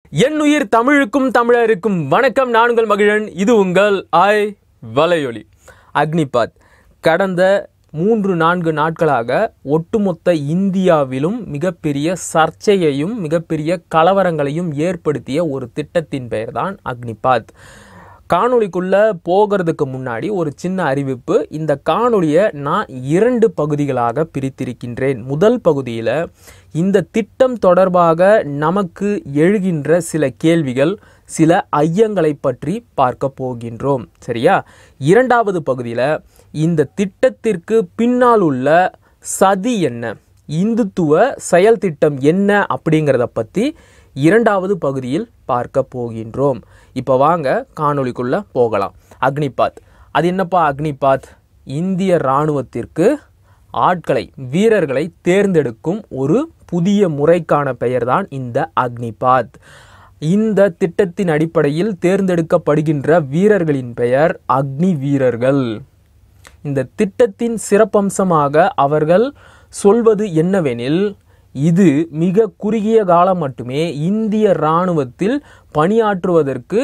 என்னுயிர் தமிழுக்கும் தமிழருக்கும் வணக்கம். நான் உங்கள் மகிழன். இது உங்கள் வலையொலி. அக்னிபாத் கடந்த 3-4 நாட்களாக ஒட்டுமொத்த இந்தியாவிலும் மிகப்பெரிய சர்ச்சையையும் மிகப்பெரிய கலவரங்களையும் ஏற்படுத்திய ஒரு திட்டத்தின் பெயர்தான் அக்னிபாத். காணொளிக்குள்ள போகிறதுக்கு முன்னாடி ஒரு சின்ன அறிவிப்பு. இந்த காணொளியை நான் 2 பகுதிகளாக பிரித்திருக்கின்றேன். முதல் பகுதியில் இந்த திட்டம் தொடர்பாக நமக்கு எழுகின்ற சில கேள்விகள், சில ஐயங்களை பற்றி பார்க்க போகின்றோம். சரியா? இரண்டாவது பகுதியில் இந்த திட்டத்திற்கு பின்னால் உள்ள சதி என்ன, இந்துத்துவ செயல் திட்டம் என்ன அப்படிங்கிறத பற்றி இரண்டாவது பகுதியில் பார்க்க போகின்றோம். இப்போ வாங்க காணொளிக்குள்ள போகலாம். அக்னிபாத் அது என்னப்பா? அக்னிபாத் இந்திய இராணுவத்திற்கு ஆட்களை, வீரர்களை தேர்ந்தெடுக்கும் ஒரு புதிய முறைக்கான பெயர்தான் இந்த அக்னிபாத். இந்த திட்டத்தின் அடிப்படையில் தேர்ந்தெடுக்கப்படுகின்ற வீரர்களின் பெயர் அக்னி வீரர்கள். இந்த திட்டத்தின் சிறப்பம்சமாக அவர்கள் சொல்வது என்னவெனில், இது மிக குறுகிய காலம் மட்டுமே இந்திய இராணுவத்தில் பணியாற்றுவதற்கு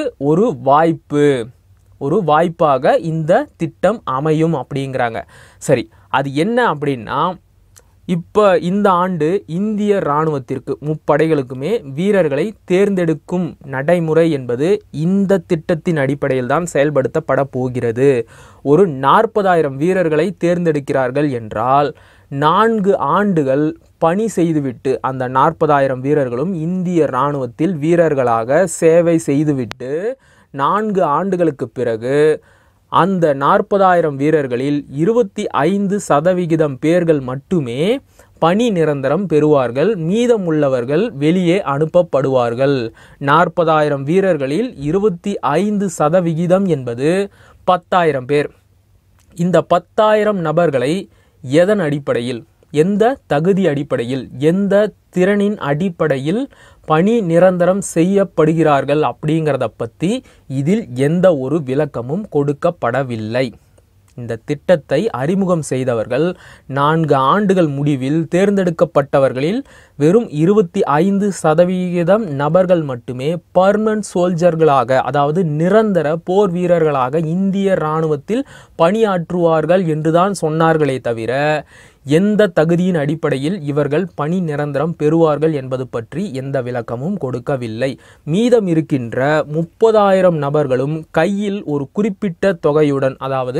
ஒரு வாய்ப்பாக இந்த திட்டம் அமையும் அப்படிங்கிறாங்க. சரி, அது என்ன அப்படின்னா, இப்போ இந்த ஆண்டு இந்திய இராணுவத்திற்கு முப்படைகளுக்குமே வீரர்களை தேர்ந்தெடுக்கும் நடைமுறை என்பது இந்த திட்டத்தின் அடிப்படையில் தான் செயல்படுத்தப்பட போகிறது. ஒரு 40,000 வீரர்களை தேர்ந்தெடுக்கிறார்கள் என்றால் 4 ஆண்டுகள் பணி செய்துவிட்டு, அந்த 40,000 வீரர்களும் இந்திய இராணுவத்தில் வீரர்களாக சேவை செய்துவிட்டு 4 ஆண்டுகளுக்கு பிறகு அந்த 40,000 வீரர்களில் 25% பேர்கள் மட்டுமே பணி நிரந்தரம் பெறுவார்கள். மீதமுள்ளவர்கள் வெளியே அனுப்பப்படுவார்கள். 40,000 வீரர்களில் 25% என்பது 10,000 பேர். இந்த 10,000 நபர்களை எதன் அடிப்படையில், எந்த தகுதி அடிப்படையில், எந்த திறனின் அடிப்படையில் பணி நிரந்தரம் செய்யப்படுகிறார்கள் அப்படிங்கிறத பற்றி இதில் எந்த ஒரு விளக்கமும் கொடுக்கப்படவில்லை. இந்த திட்டத்தை அறிமுகம் செய்தவர்கள் 4 ஆண்டுகள் முடிவில் தேர்ந்தெடுக்கப்பட்டவர்களில் வெறும் 25% நபர்கள் மட்டுமே பர்மனன்ட் சோல்ஜர்களாக, அதாவது நிரந்தர போர் வீரர்களாக இந்திய இராணுவத்தில் பணியாற்றுவார்கள் என்றுதான் சொன்னார்களே தவிர, எந்த தகுதியின் அடிப்படையில் இவர்கள் பணி நிரந்தரம் பெறுவார்கள் என்பது பற்றி எந்த விளக்கமும் கொடுக்கவில்லை. மீதம் இருக்கின்ற 30,000 நபர்களும் கையில் ஒரு குறிப்பிட்ட தொகையுடன், அதாவது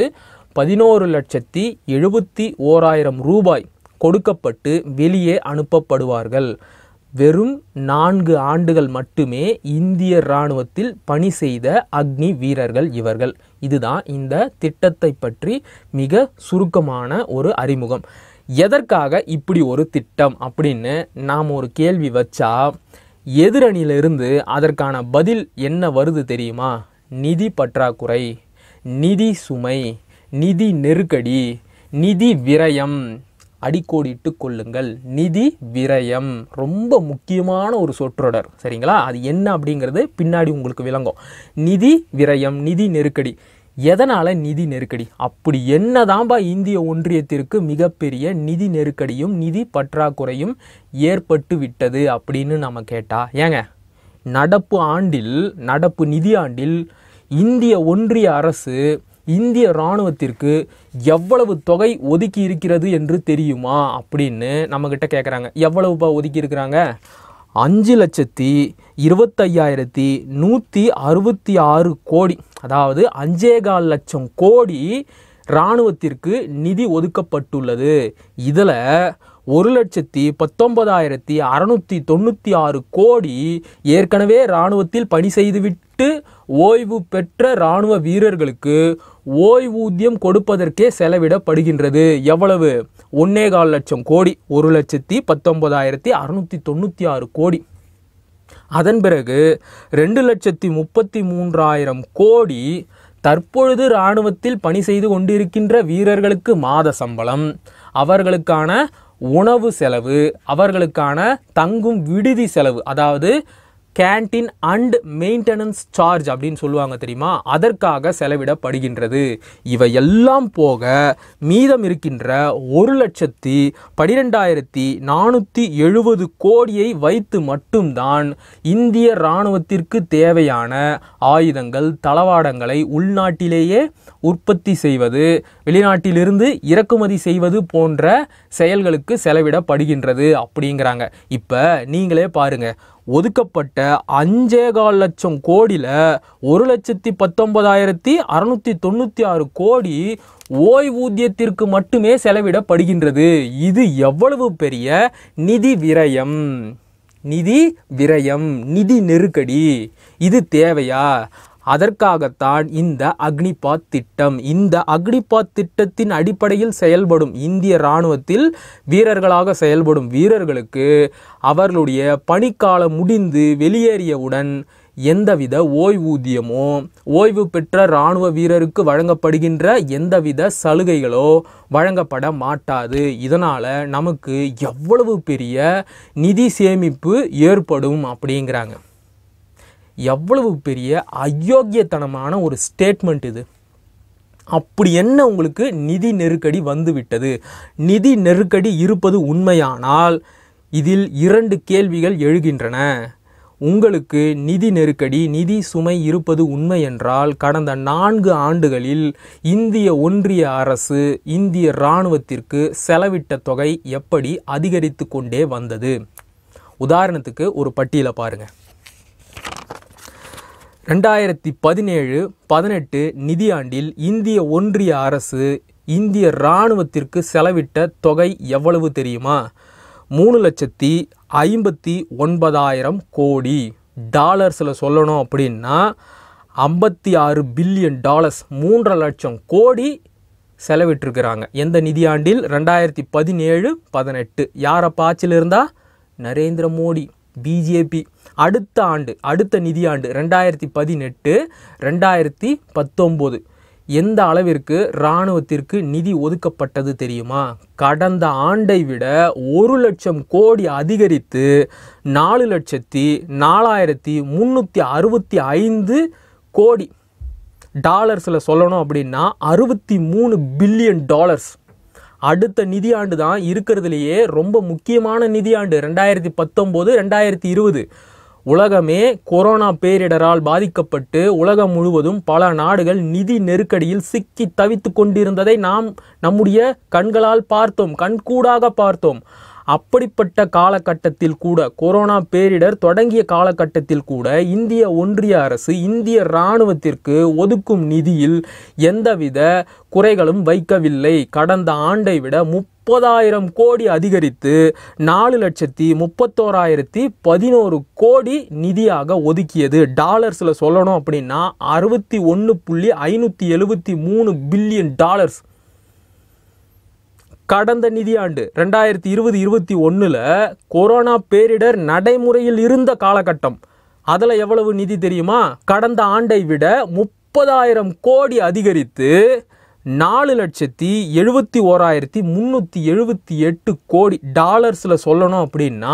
11,71,000 ரூபாய் கொடுக்கப்பட்டு வெளியே அனுப்பப்படுவார்கள். வெறும் 4 ஆண்டுகள் மட்டுமே இந்திய இராணுவத்தில் பணி செய்த அக்னி வீரர்கள் இவர்கள். இதுதான் இந்த திட்டத்தை பற்றி மிக சுருக்கமான ஒரு அறிமுகம். எதற்காக இப்படி ஒரு திட்டம் அப்படின்னு நாம் ஒரு கேள்வி வச்சா, எதிரணியிலிருந்து அதற்கான பதில் என்ன வருது தெரியுமா? நிதி பற்றாக்குறை, நிதி சுமை, நிதி நெருக்கடி, நிதி விரயம். அடிக்கோடிட்டு கொள்ளுங்கள், நிதி விரயம் ரொம்ப முக்கியமான ஒரு சொற்றொடர். சரிங்களா? அது என்ன அப்படிங்கிறது பின்னாடி உங்களுக்கு விளங்கும். நிதி விரயம், நிதி நெருக்கடி. எதனால நிதி நெருக்கடி? அப்படி என்னதான்பா இந்திய ஒன்றியத்திற்கு மிகப்பெரிய நிதி நெருக்கடியும் நிதி பற்றாக்குறையும் ஏற்பட்டு விட்டது அப்படின்னு நம்ம கேட்டா, ஏங்க நடப்பு நிதி ஆண்டில் இந்திய ஒன்றிய அரசு இந்திய இராணுவத்திற்கு எவ்வளவு தொகை ஒதுக்கி இருக்கிறது என்று தெரியுமா அப்படின்னு நம்மக்கிட்ட கேட்குறாங்க. எவ்வளவுப்பா ஒதுக்கி இருக்கிறாங்க? 5,25,166 கோடி, அதாவது 5,4 லட்சம் கோடி இராணுவத்திற்கு நிதி ஒதுக்கப்பட்டுள்ளது. இதில் 1,19,696 கோடி ஏற்கனவே இராணுவத்தில் பணி செய்துவிட்டு ஓய்வு பெற்ற இராணுவ வீரர்களுக்கு ஓய்வூதியம் கொடுப்பதற்கே செலவிடப்படுகின்றது. எவ்வளவு? 1,4 லட்சம் கோடி. 1,19,696 கோடி. அதன் பிறகு 2,33,000 கோடி தற்பொழுது இராணுவத்தில் பணி செய்து கொண்டிருக்கின்ற வீரர்களுக்கு மாத சம்பளம், அவர்களுக்கான உணவு செலவு, அவர்களுக்கான தங்கும் விடுதி செலவு, அதாவது கேண்டீன் அண்ட் மெயின்டெனன்ஸ் சார்ஜ் அப்படின்னு சொல்லுவாங்க தெரியுமா, அதற்காக செலவிடப்படுகின்றது. இவையெல்லாம் போக மீதம் இருக்கின்ற 1,12,470 கோடியை வைத்து மட்டும்தான் இந்திய இராணுவத்திற்கு தேவையான ஆயுதங்கள், தளவாடங்களை உள்நாட்டிலேயே உற்பத்தி செய்வது, வெளிநாட்டிலிருந்து இறக்குமதி செய்வது போன்ற செயல்களுக்கு செலவிடப்படுகின்றது அப்படிங்கிறாங்க. இப்போ நீங்களே பாருங்க, ஒதுக்கப்பட்ட 5.25 லட்சம் கோடியில் 1,19,696 கோடி ஓய்வூதியத்திற்கு மட்டுமே செலவிடப்படுகின்றது. இது எவ்வளவு பெரிய நிதி விரயம், நிதி நெருக்கடி. இது தேவையா? அதற்காகத்தான் இந்த அக்னிபாத் திட்டம். இந்த அக்னிபாத் திட்டத்தின் அடிப்படையில் செயல்படும் இந்திய இராணுவத்தில் வீரர்களாக செயல்படும் வீரர்களுக்கு அவர்களுடைய பணிக்காலம் முடிந்து வெளியேறியவுடன் எந்தவித ஓய்வூதியமோ, ஓய்வு பெற்ற இராணுவ வீரருக்கு வழங்கப்படுகின்ற எந்தவித சலுகைகளோ வழங்கப்பட மாட்டாது. இதனால் நமக்கு எவ்வளவு பெரிய நிதி சேமிப்பு ஏற்படும் அப்படிங்கிறாங்க. எவ்வளவு பெரிய அயோக்கியத்தனமான ஒரு ஸ்டேட்மெண்ட் இது. அப்படி என்ன உங்களுக்கு நிதி நெருக்கடி வந்துவிட்டது? நிதி நெருக்கடி இருப்பது உண்மையானால் இதில் 2 கேள்விகள் எழுகின்றன. உங்களுக்கு நிதி நெருக்கடி, நிதி சுமை இருப்பது உண்மை என்றால் கடந்த 4 ஆண்டுகளில் இந்திய ஒன்றிய அரசு இந்திய இராணுவத்திற்கு செலவிட்ட தொகை எப்படி அதிகரித்து கொண்டே வந்தது? உதாரணத்துக்கு ஒரு பட்டியலை பாருங்கள். 2017-18 நிதியாண்டில் இந்திய ஒன்றிய அரசு இந்திய இராணுவத்திற்கு செலவிட்ட தொகை எவ்வளவு தெரியுமா? 3,59,000 கோடி. டாலர்ஸில் சொல்லணும் அப்படின்னா $56 பில்லியன், 3.5 லட்சம் கோடி செலவிட்டிருக்கிறாங்க. எந்த நிதியாண்டில்? 2017-18. யாரப்ப ஆட்சியில் இருந்தா? நரேந்திர மோடி, பிஜேபி. அடுத்த ஆண்டு, அடுத்த நிதியாண்டு 2018-2019 எந்த அளவிற்கு இராணுவத்திற்கு நிதி ஒதுக்கப்பட்டது தெரியுமா? கடந்த ஆண்டை விட 1 லட்சம் கோடி அதிகரித்து 4,04,365 கோடி. டாலர்ஸில் சொல்லணும் அப்படின்னா $63 பில்லியன். அடுத்த நிதியாண்டு தான் இருக்கிறதுலையே ரொம்ப முக்கியமான நிதியாண்டு 2019-2020. உலகமே கொரோனா பேரிடரால் பாதிக்கப்பட்டு உலகம் முழுவதும் பல நாடுகள் நிதி நெருக்கடியில் சிக்கி தவித்து கொண்டிருந்ததை நாம் நம்முடைய கண்களால் பார்த்தோம், கண்கூடாக பார்த்தோம். அப்படிப்பட்ட காலகட்டத்தில் கூட, கொரோனா பேரிடர் தொடங்கிய காலகட்டத்தில் கூட இந்திய ஒன்றிய அரசு இந்திய இராணுவத்திற்கு ஒதுக்கும் நிதியில் எந்தவித குறைகளும் வைக்கவில்லை. கடந்த ஆண்டை விட 30,000 கோடி அதிகரித்து 4,31,011 கோடி நிதியாக ஒதுக்கியது. டாலர்ஸில் சொல்லணும் அப்படின்னா $61.573 பில்லியன். கடந்த நிதியாண்டு 2020-21 கொரோனா பேரிடர் நடைமுறையில் இருந்த காலகட்டம். அதில் எவ்வளவு நிதி தெரியுமா? கடந்த ஆண்டை விட 30,000 கோடி அதிகரித்து 4,71,378 கோடி. டாலர்ஸில் சொல்லணும் அப்படின்னா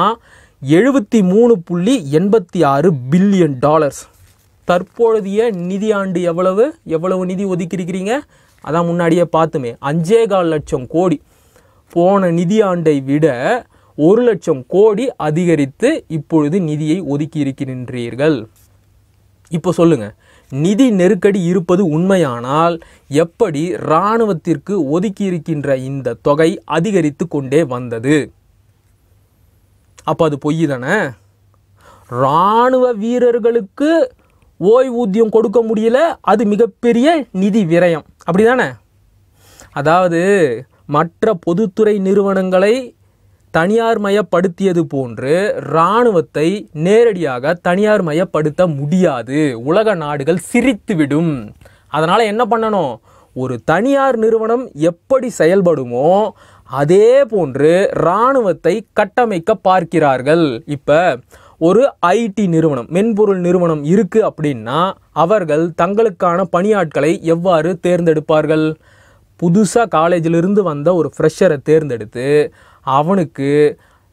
$73.86 பில்லியன். தற்பொழுதைய நிதியாண்டு எவ்வளவு நிதி ஒதுக்கியிருக்கிறீங்க? அதான் முன்னாடியே பார்த்துமே, 5.25 லட்சம் கோடி. போன நிதியாண்டை விட 1 லட்சம் கோடி அதிகரித்து இப்பொழுது நிதியை ஒதுக்கி இருக்கின்றீர்கள். இப்போ சொல்லுங்க, நிதி நெருக்கடி இருப்பது உண்மையானால் எப்படி இராணுவத்திற்கு ஒதுக்கி இருக்கின்ற இந்த தொகை அதிகரித்து கொண்டே வந்தது? அப்போ அது பொய் தானே? இராணுவ வீரர்களுக்கு ஓய்வூதியம் கொடுக்க முடியல, அது மிகப்பெரிய நிதி விரயம், அப்படிதானே? அதாவது மற்ற பொதுத்துறை நிறுவனங்களை தனியார் மயப்படுத்தியது போன்று இராணுவத்தை நேரடியாக தனியார் மயப்படுத்த முடியாது. உலக நாடுகள் சிரித்துவிடும். அதனால் என்ன பண்ணணும்? ஒரு தனியார் நிறுவனம் எப்படி செயல்படுமோ அதே போன்று இராணுவத்தை கட்டமைக்க பார்க்கிறார்கள். இப்போ ஒரு ஐடி நிறுவனம், மென்பொருள் நிறுவனம் இருக்குது அப்படின்னா அவர்கள் தங்களுக்கான பணியாட்களை எவ்வாறு தேர்ந்தெடுப்பார்கள்? புதுசாக காலேஜிலிருந்து வந்த ஒரு ஃப்ரெஷரை தேர்ந்தெடுத்து அவனுக்கு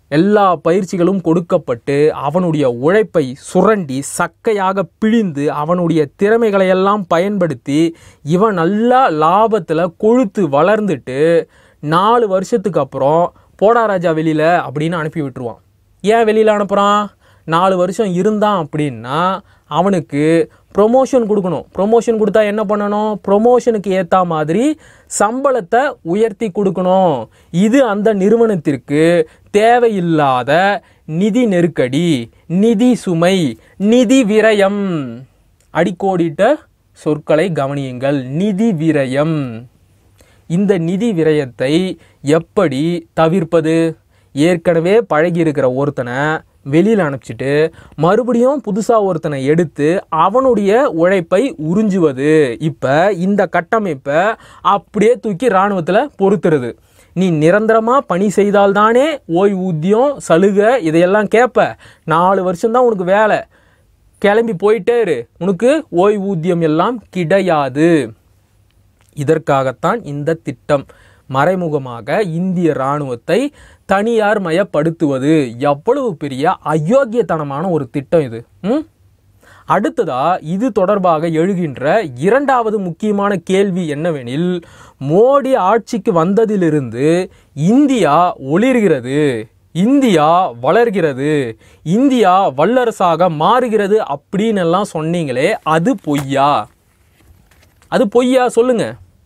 எல்லா பயிற்சிகளும் கொடுக்கப்பட்டு அவனுடைய உழைப்பை சுரண்டி சக்கையாக பிழிந்து அவனுடைய திறமைகளை எல்லாம் பயன்படுத்தி இவன் நல்லா லாபத்தில் கொழுத்து வளர்ந்துட்டு 4 வருஷத்துக்கு அப்புறம் போடா ராஜா வெளியில் அப்படின்னு அனுப்பி விட்டுருவான். ஏன் வெளியில் அனுப்புகிறான்? 4 வருஷம் இருந்தான் அப்படின்னா அவனுக்கு ப்ரொமோஷன் கொடுக்கணும். ப்ரொமோஷன் கொடுத்தா என்ன பண்ணணும்? ப்ரொமோஷனுக்கு ஏற்ற மாதிரி சம்பளத்தை உயர்த்தி கொடுக்கணும். இது அந்த நிறுவனத்திற்கு தேவையில்லாத நிதி நெருக்கடி, நிதி சுமை, நிதி விரயம். அடிக்கோடிட்ட சொற்களை கவனியுங்கள். நிதி விரயம். இந்த நிதி விரயத்தை எப்படி தவிர்ப்பது? ஏற்கனவே பழகி இருக்கிற ஒருத்தனை வெளியில் அனுப்பிச்சிட்டு மறுபடியும் புதுசாக ஒருத்தனை எடுத்து அவனுடைய உழைப்பை உறிஞ்சுவது. இப்போ இந்த கட்டமைப்பை அப்படியே தூக்கி இராணுவத்தில் பொறுத்துறது. நீ நிரந்தரமாக பணி செய்தால்தானே ஓய்வூதியம், சலுகை இதையெல்லாம் கேட்ப. 4 வருஷம்தான் உனக்கு வேலை, கிளம்பி போயிட்டே இரு, உனக்கு ஓய்வூதியம் எல்லாம் கிடையாது. இதற்காகத்தான் இந்த திட்டம். மறைமுகமாக இந்திய இராணுவத்தை தனியார் மயப்படுத்துவது. எவ்வளவு பெரிய அயோக்கியத்தனமான ஒரு திட்டம் இது. அடுத்ததா இது தொடர்பாக எழுகின்ற இரண்டாவது முக்கியமான கேள்வி என்னவெனில், மோடி ஆட்சிக்கு வந்ததிலிருந்து இந்தியா ஒளிர்கிறது, இந்தியா வளர்கிறது, இந்தியா வல்லரசாக மாறுகிறது அப்படின்னு எல்லாம் சொன்னீங்களே, அது பொய்யா? அது பொய்யா சொல்லுங்க.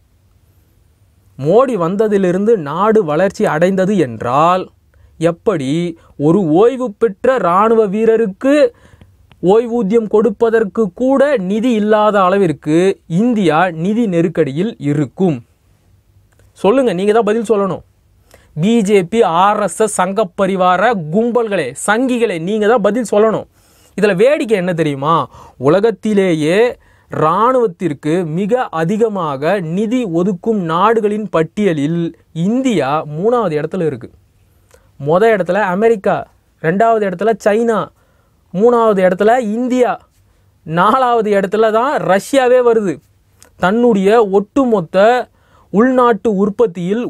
மோடி வந்ததிலிருந்து நாடு வளர்ச்சி அடைந்தது என்றால் எப்படி ஒரு ஓய்வு பெற்ற இராணுவ வீரருக்கு ஓய்வூதியம் கொடுப்பதற்கு கூட நிதி இல்லாத அளவிற்கு இந்தியா நிதி நெருக்கடியில் இருக்கும்? சொல்லுங்க, நீங்க தான் பதில் சொல்லணும். பிஜேபி, ஆர்எஸ்எஸ், சங்க பரிவார கும்பல்களே, சங்கிகளே, நீங்க தான் பதில் சொல்லணும். இதுல வேடிக்கை என்ன தெரியுமா? உலகத்திலேயே இராணுவத்திற்கு மிக அதிகமாக நிதி ஒதுக்கும் நாடுகளின் பட்டியலில் இந்தியா 3வது இடத்துல இருக்கு. முதல் இடத்துல அமெரிக்கா, 2வது இடத்துல சைனா, 3வது இடத்துல இந்தியா, 4வது இடத்துல தான் ரஷ்யாவே வருது. தன்னுடைய ஒட்டுமொத்த உள்நாட்டு உற்பத்தியில்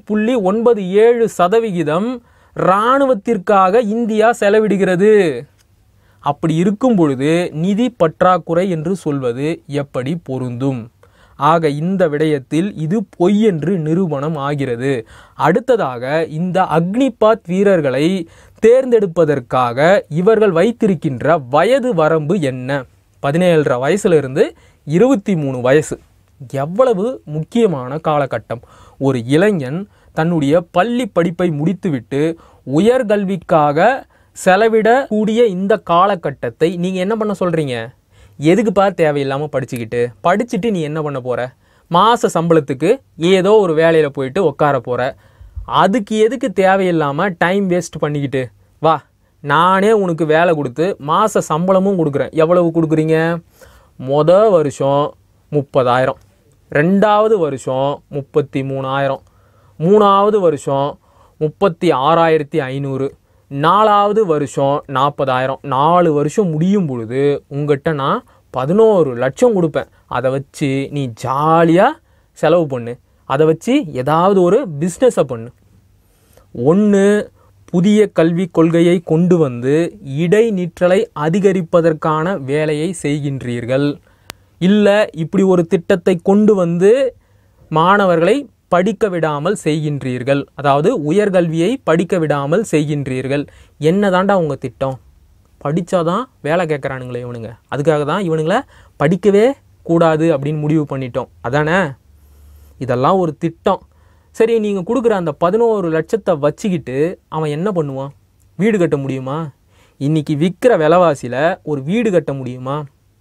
1.97% இராணுவத்திற்காக இந்தியா செலவிடுகிறது. அப்படி இருக்கும் பொழுது நிதி பற்றாக்குறை என்று சொல்வது எப்படி பொருந்தும்? ஆக இந்த விடயத்தில் இது பொய் என்று நிரூபணம் ஆகிறது. அடுத்ததாக இந்த அக்னிபாத் வீரர்களை தேர்ந்தெடுப்பதற்காக இவர்கள் வைத்திருக்கின்ற வயது வரம்பு என்ன? 17 வயசுலேருந்து 23 வயசு. எவ்வளவு முக்கியமான காலகட்டம். ஒரு இளைஞன் தன்னுடைய பள்ளி படிப்பை முடித்துவிட்டு உயர்கல்விக்காக செலவிடக்கூடிய இந்த காலகட்டத்தை நீங்கள் என்ன பண்ண சொல்கிறீங்க? எதுக்குப்பா தேவையில்லாமல் படிச்சுட்டு நீ என்ன பண்ண போகிற? மாத சம்பளத்துக்கு ஏதோ ஒரு வேலையில் போயிட்டு உட்கார போகிற. அதுக்கு எதுக்கு தேவையில்லாமல் டைம் வேஸ்ட் பண்ணிக்கிட்டு? வா, நானே உனக்கு வேலை கொடுத்து மாத சம்பளமும் கொடுக்குறேன். எவ்வளவு கொடுக்குறீங்க? மொதல் வருஷம் 30,000, 2வது வருஷம் 33,000, 3வது வருஷம் 36,500, 4வது வருஷம் 40,000. 4 வருஷம் முடியும் பொழுது உங்கள்கிட்ட நான் 11 லட்சம் கொடுப்பேன். அதை வச்சு நீ ஜாலியாக செலவு பண்ணு. அதை வச்சு ஏதாவது ஒரு பிஸ்னஸை பண்ணு. ஒன்று, புதிய கல்விக் கொள்கையை கொண்டு வந்து இடைநிற்றலை அதிகரிப்பதற்கான வேலையை செய்கின்றீர்கள். இல்லை, இப்படி ஒரு திட்டத்தை கொண்டு வந்து மாணவர்களை படிக்க விடாமல் செய்கின்றீர்கள். அதாவது உயர்கல்வியை படிக்க விடாமல் செய்கின்றீர்கள். என்னதாண்டா உங்கள் திட்டம்? படித்தாதான் வேலை கேட்குறானுங்களே இவனுங்க. அதுக்காக தான் இவனுங்களை படிக்கவே கூடாது அப்படின்னு முடிவு பண்ணிட்டோம். அதானே? இதெல்லாம் ஒரு திட்டம். சரி, நீங்கள் கொடுக்குற அந்த 11 லட்சத்தை வச்சுக்கிட்டு அவன் என்ன பண்ணுவான்? வீடு கட்ட முடியுமா? இன்றைக்கி விற்கிற விலைவாசியில் ஒரு வீடு கட்ட முடியுமா?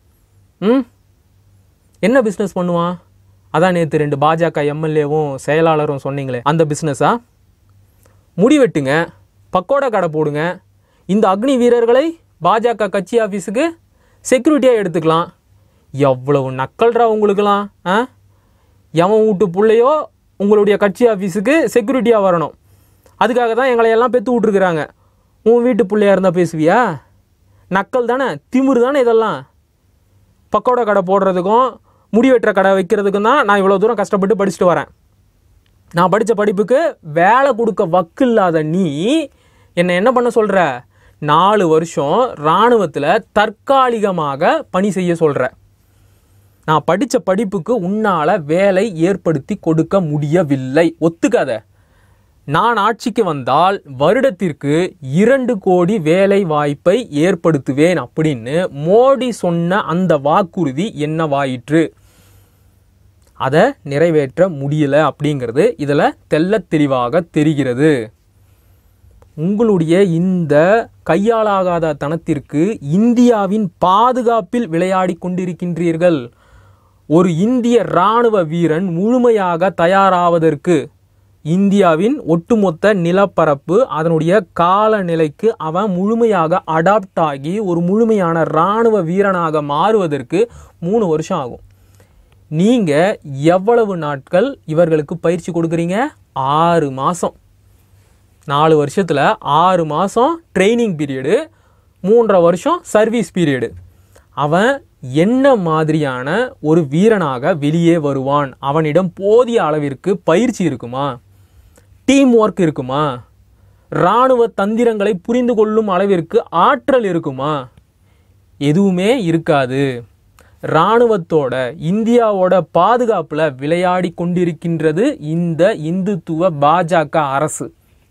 என்ன பிஸ்னஸ் பண்ணுவான்? அதான் நேற்று 2 பாஜக எம்எல்ஏவும் செயலாளரும் சொன்னீங்களே, அந்த பிஸ்னஸா? முடிவெட்டுங்க, பக்கோடா கடை போடுங்க. இந்த அக்னி வீரர்களை பாஜக கட்சி ஆஃபீஸுக்கு செக்யூரிட்டியாக எடுத்துக்கலாம். எவ்வளவு நக்கல்றா உங்களுக்கெல்லாம்? எவன் வீட்டு பிள்ளையோ உங்களுடைய கட்சி ஆஃபீஸுக்கு செக்யூரிட்டியாக வரணும். அதுக்காக தான் எங்களை எல்லாம் பெற்று விட்ருக்குறாங்க. உன் வீட்டு பிள்ளையாக இருந்தால் பேசுவியா? நக்கல் தானே, திமிரு தானே இதெல்லாம். பக்கோடா கடை போடுறதுக்கும் முடி வெட்டுற கடை வைக்கிறதுக்கும் தான் நான் இவ்வளோ தூரம் கஷ்டப்பட்டு படிச்சுட்டு வரேன். நான் படித்த படிப்புக்கு வேலை கொடுக்க வக்கு இல்லாத நீ என்ன பண்ண சொல்கிற? 4 வருஷம் இராணுவத்தில் தற்காலிகமாக பணி செய்ய சொல்கிற. நான் படித்த படிப்புக்கு உன்னால் வேலை ஏற்படுத்தி கொடுக்க முடியவில்லை, ஒத்துக்காத. நான் ஆட்சிக்கு வந்தால் வருடத்திற்கு 2 கோடி வேலை வாய்ப்பை ஏற்படுத்துவேன் அப்படின்னு மோடி சொன்ன அந்த வாக்குறுதி என்னவாயிற்று? அதை நிறைவேற்ற முடியல அப்படிங்கிறது இதில் தெள்ளத் தெளிவாக தெரிகிறது. உங்களுடைய இந்த கையாளாகாத தனத்திற்கு இந்தியாவின் பாதுகாப்பில் விளையாடி கொண்டிருக்கின்றீர்கள். ஒரு இந்திய இராணுவ வீரன் முழுமையாக தயாராவதற்கு இந்தியாவின் ஒட்டுமொத்த நிலப்பரப்பு அதனுடைய காலநிலைக்கு அவன் முழுமையாக அடாப்ட் ஆகி ஒரு முழுமையான இராணுவ வீரனாக மாறுவதற்கு 3 வருஷம் ஆகும். நீங்கள் எவ்வளவு நாட்கள் இவர்களுக்கு பயிற்சி கொடுக்குறீங்க? 6 மாதம். 4 வருஷத்தில் 6 மாதம் ட்ரைனிங் பீரியடு, 3.5 வருஷம் சர்வீஸ் பீரியடு. அவன் என்ன மாதிரியான ஒரு வீரனாக வெளியே வருவான்? அவனிடம் போதிய அளவிற்கு பயிற்சி இருக்குமா? டீம் ஒர்க் இருக்குமா? இராணுவ தந்திரங்களை புரிந்து கொள்ளும் அளவிற்கு ஆற்றல் இருக்குமா? எதுவுமே இருக்காது. இராணுவத்தோட இந்தியாவோட பாதுகாப்பில் விளையாடி கொண்டிருக்கின்றது இந்த இந்துத்துவ பாஜக அரசு.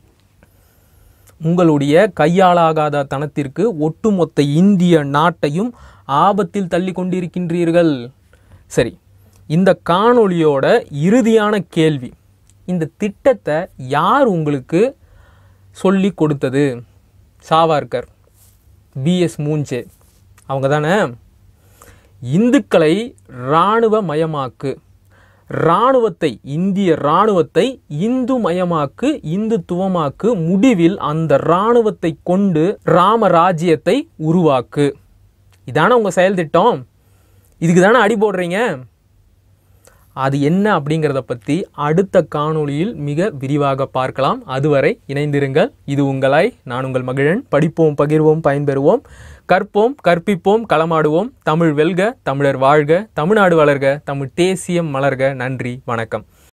உங்களுடைய கையாளாகாத தனத்திற்கு ஒட்டுமொத்த இந்திய நாட்டையும் ஆபத்தில் தள்ளி கொண்டிருக்கின்றீர்கள். சரி, இந்த காணொளியோட இறுதியான கேள்வி, இந்த திட்டத்தை யார் உங்களுக்கு சொல்லி கொடுத்தது? சாவர்கர், பிஎஸ் மூஞ்சே, அவங்க தானே? இந்துக்களை இராணுவ மயமாக்கு, இராணுவத்தை, இந்திய இராணுவத்தை இந்து மயமாக்கு, இந்துத்துவமாக்கு, முடிவில் அந்த இராணுவத்தை கொண்டு ராமராஜ்யத்தை உருவாக்கு. இதான உங்கள் செயல் திட்டம். இதுக்கு தானே அடி போடுறீங்க. அது என்ன அப்படிங்கிறத பற்றி அடுத்த காணொளியில் மிக விரிவாக பார்க்கலாம். அதுவரை இணைந்திருங்கள். இது உங்களாய், நான் உங்கள் மகிழன். படிப்போம், பகிர்வோம், பயன்பெறுவோம், கற்போம், கற்பிப்போம், களமாடுவோம். தமிழ் வெல்க, தமிழர் வாழ்க, தமிழ்நாடு வளர்க, தமிழ் தேசியம் மலர்க. நன்றி, வணக்கம்.